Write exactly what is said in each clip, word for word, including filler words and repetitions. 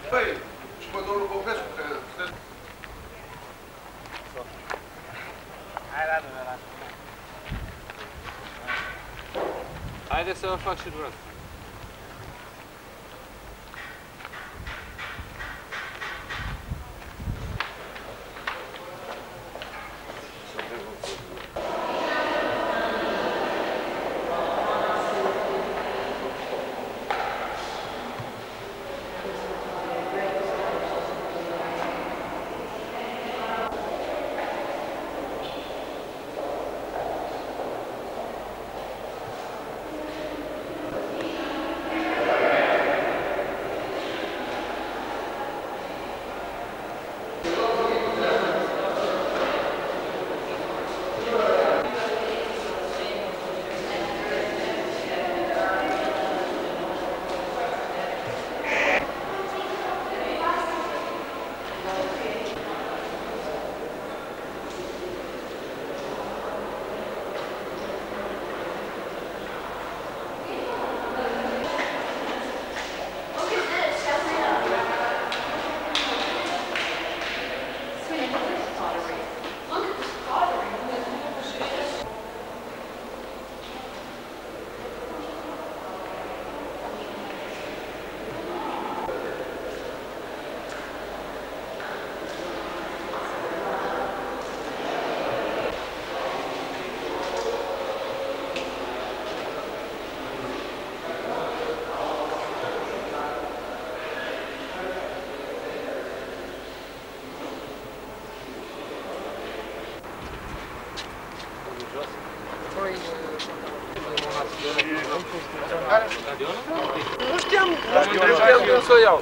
Păi, și pe domnul Popescu, că... Hai, Radu, lasă. Haideți să vă fac și durat. Nu știam, nu știam când să o iau.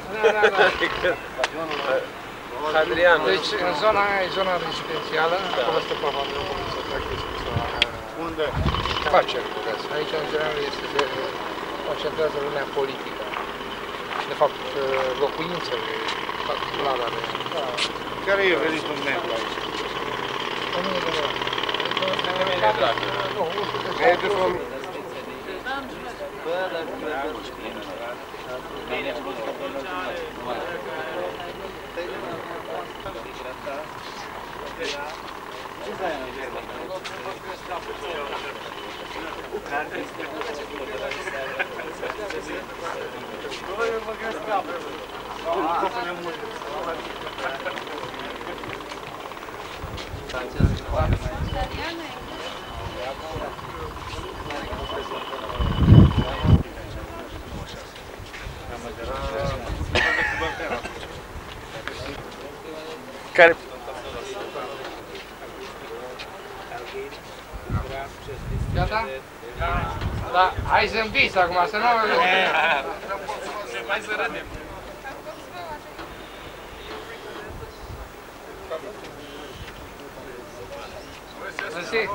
Adrian. Deci, în zona aia e zona rezidențială, acolo stă pavilionul unde se practică Unde? afaceri. Aici, în general, este de concentrează lumea politică. De fapt, locuințele particulare ale... Care e venitul negru aici? o mie de lei. Nu, nu știu de E de fapt... Care... Gata? Da, hai zâmbiți acum, să nu... Mai să râdem. Mersi.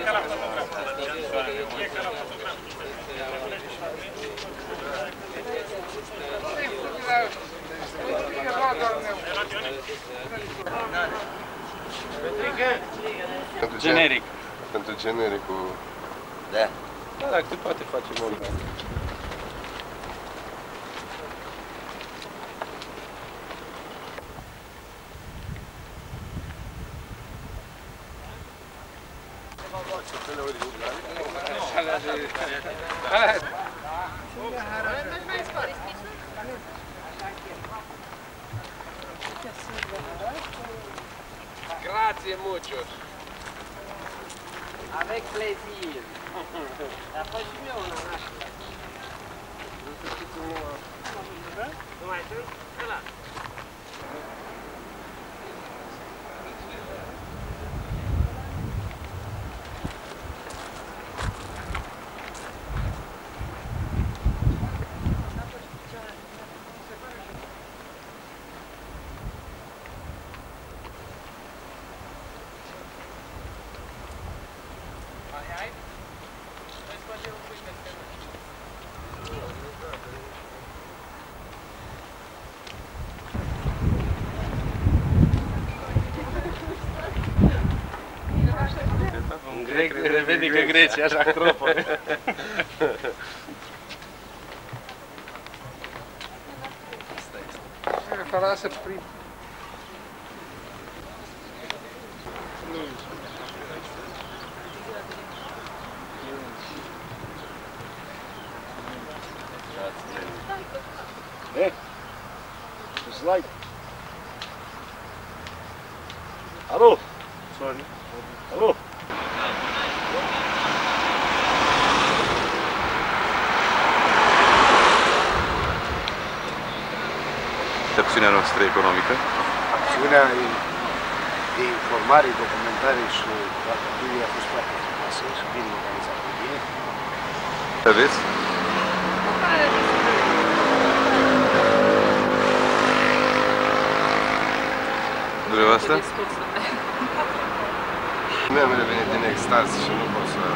Pentru Generic. Pentru genericul... Da. Da, dacă se poate face mult. Grazie mucho. Avec plaisir. Dar faci și eu una nașă. Nu să știți unul... Nu mai sunt? Ăla. Grec revedică Grecia, așa cropă. că lasă prim. Hey, just like. Alo. Sorry. Alo. Acțiunea noastră economică. Acțiunea de informare, documentare și activitatea a fost foarte frumoasă și bine organizată. Bine. Aveți? Dumneavoastră? Memele vine din extaz și nu pot să...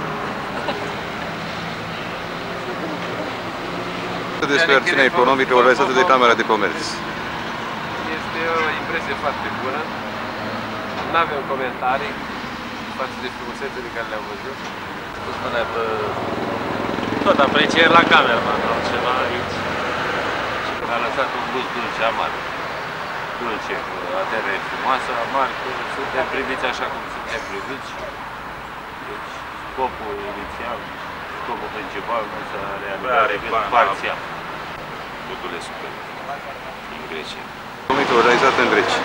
Despre acțiunea economică organizată de Camera de Comerț. Este o impresie foarte bună. Nu avem comentarii față de frumusețele care le-am văzut. Să spunea pe... Tot aprecieri la cameraman, altceva aici. A lăsat un gust dulce, amar. Dulce, cu atere frumoasă, amar, că suntem priviți așa cum suntem priviți. Deci, scopul inițial, scopul principal nu s-a realizat decât parțial. Totul e super. În Grecia. Economică organizată în Grecia.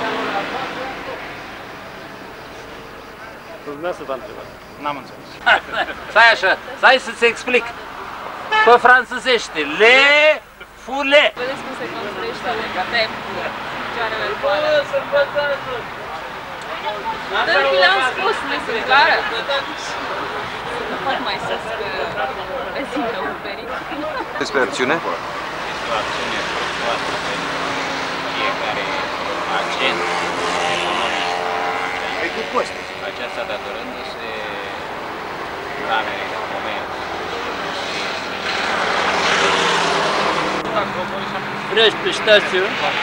Dumneavoastră v-a întrebat. N-am înțeles. Stai așa, stai să-ți explic. Pe franțuzește, le, fule. Vedeți cum se construiește lega, de picioarele goale. Dar vi le-am spus, nu sunt clară. Nu fac mai sus că rezintă un peric. Despre acțiune? Este o acțiune frumoasă pentru fiecare agent economic. Ai cu cost. Aceasta datorându-se Camerei de Comerț. Vreți pe stație?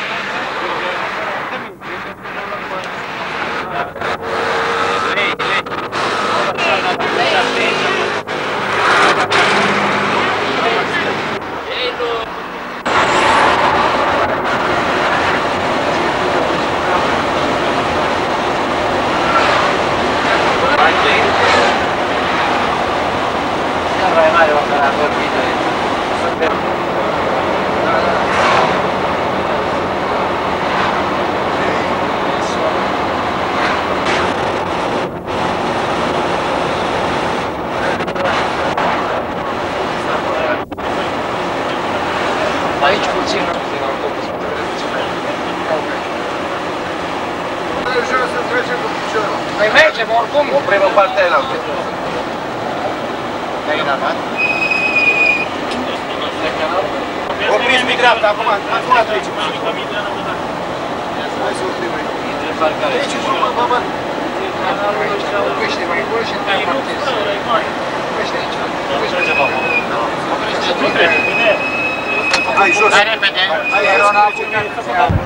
Aici puțin, din autobuz, Să trecem cu piciorul. Păi mergem oricum. Oprim în partea aia la altă. Te-ai înavat? Opriți mi dreapta, acum, acum trecem. Hai să oprim aici. Aici, bă, bă, bă. Oprește mai acolo și te apartezi. Oprește aici. Hai, jos. Hai repede. Hai, hai,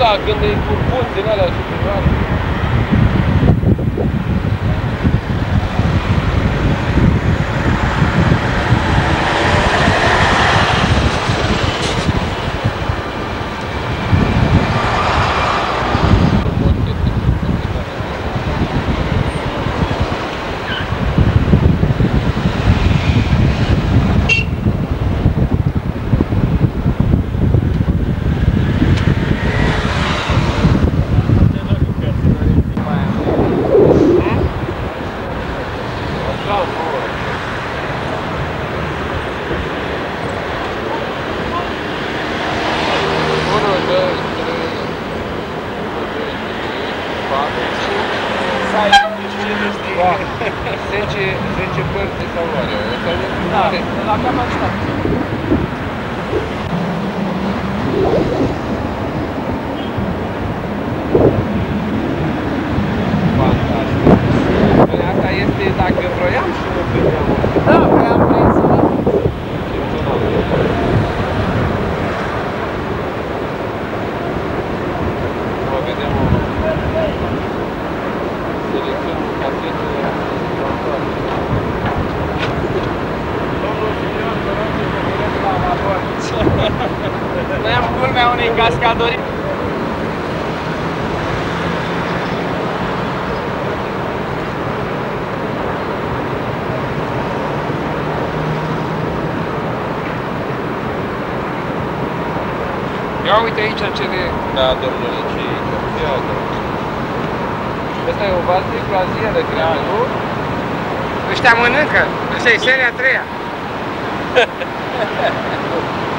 da, când e cu punțile alea superioare. zece, zece părți de salvare. Da, la capacitate. Fantastic. Păi asta este dacă vroiam și nu primeam. Da, vreau să vă. Mă vedem o selecțiune, un pachet de transport. Domnul Simion, vă rog să vă vedeți la amator. Noi am culmea unei cascadori. Ia uite aici cele... Da, domnule, ce e aici? Ia uite. Asta e o bază de croazieră, cred, nu? Ăștia mănâncă. Asta e seria a treia.